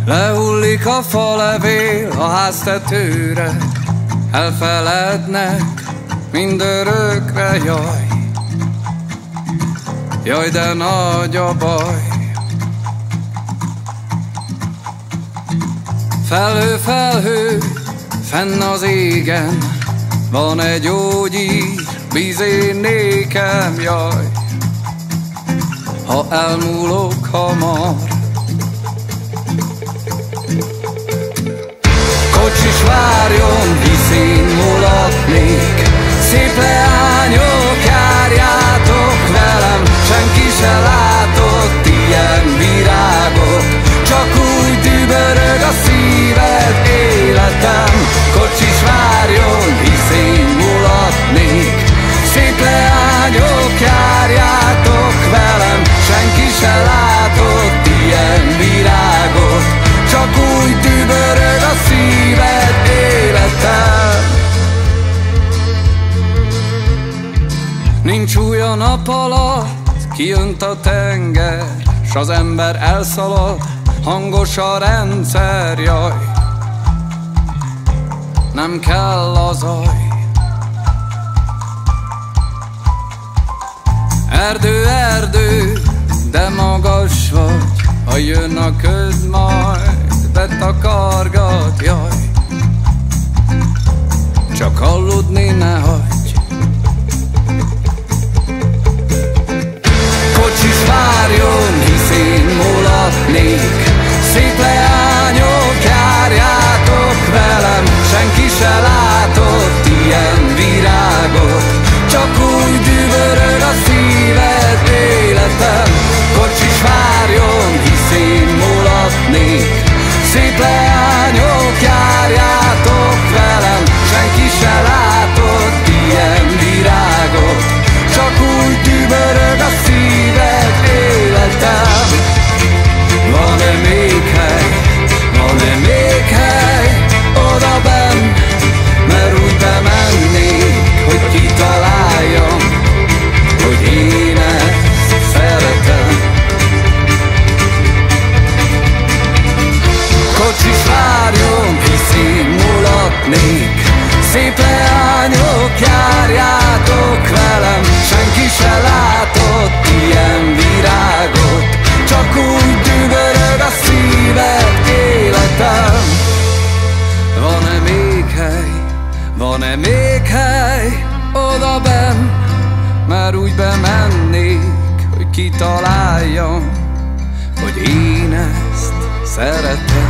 Lehullik a falevél a háztetőre, elfelednek mindörökre, jaj. Jaj, de nagy a baj. Felhő, felhő, fenn az égen, van egy gyógyír, bízén nékem, jaj. Ha elmúlok hamar. Kocsis várjon, hisz én mulatnék. Szép leányok, járjátok velem, senki se látott ilyen virágot. Csak úgy dübörög a szíved, életem. Kocsis várjon, hisz én mulatnék. Szép leányok, járjátok velem, senki se látott ilyen virágot. Csak úgy dübörög a szíved, életem. Nincs új a nap alatt, kijönt a tenger, s az ember elszalad, hangos a rendszer, jaj. Nem kell a zaj. Erdő, erdő, de magas vagy, ha jön a köd, majd betakargat, jaj. Csak aludni ne hagyj. Kocsis várjon, hisz én mulatnék. Szép leányok, járjátok velem, senki se látott ilyen virágot. Csak úgy dübörög a szíved, életem. Kocsis várjon, hisz én mulatnék. Szép leányok, járjátok velem, senki se látott ilyen virágot. Csak úgy dübörög a szíved, életem. Van-e még hely, van-e még hely oda benn, mert úgy bemennék, hogy kitaláljam, hogy én ezt szeretem. Kocsis várjon, hisz én mulatnék. Szép leányok, járjátok velem, senki se látott ilyen virágot. Csak úgy dübörög a szíved, életem. Van-e még hely, van-e még hely oda benn, már úgy bemennék, hogy kitaláljam, hogy én ezt szeretem.